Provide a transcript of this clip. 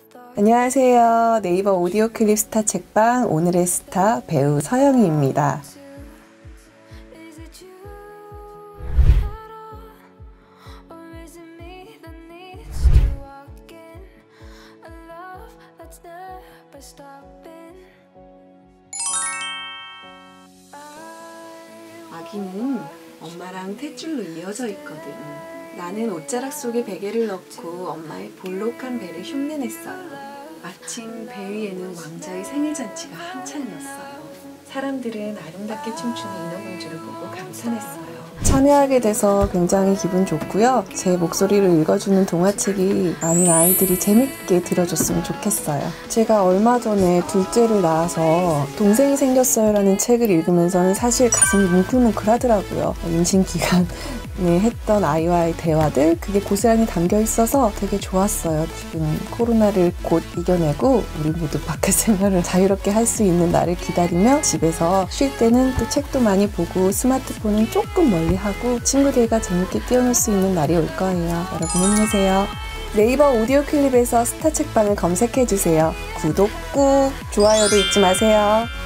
안녕하세요. 네이버 오디오 클립 스타 책방 오늘의 스타 배우 서영희입니다. 아기는 엄마랑 탯줄로 이어져 있거든. 나는 옷자락 속에 베개를 넣고 엄마의 볼록한 배를 흉내냈어요. 마침 배 위에는 왕자의 생일잔치가 한창이었어요. 사람들은 아름답게 춤추는 인어공주를 보고 감탄했어요. 참여하게 돼서 굉장히 기분 좋고요. 제 목소리를 읽어주는 동화책이 많은 아이들이 재밌게 들어줬으면 좋겠어요. 제가 얼마 전에 둘째를 낳아서 동생이 생겼어요 라는 책을 읽으면서는 사실 가슴이 뭉클뭉클하더라고요. 임신 기간에 했던 아이와의 대화들, 그게 고스란히 담겨 있어서 되게 좋았어요. 지금 코로나를 곧 이겨내고 우리 모두 밖에 생활을 자유롭게 할 수 있는 날을 기다리며 집에서 쉴 때는 또 책도 많이 보고 스마트폰은 조금 멀리하고 친구들과 재밌게 뛰어놀 수 있는 날이 올 거예요. 여러분 힘내세요. 네이버 오디오 클립에서 스타 책방을 검색해주세요. 구독 꾹, 좋아요도 잊지 마세요.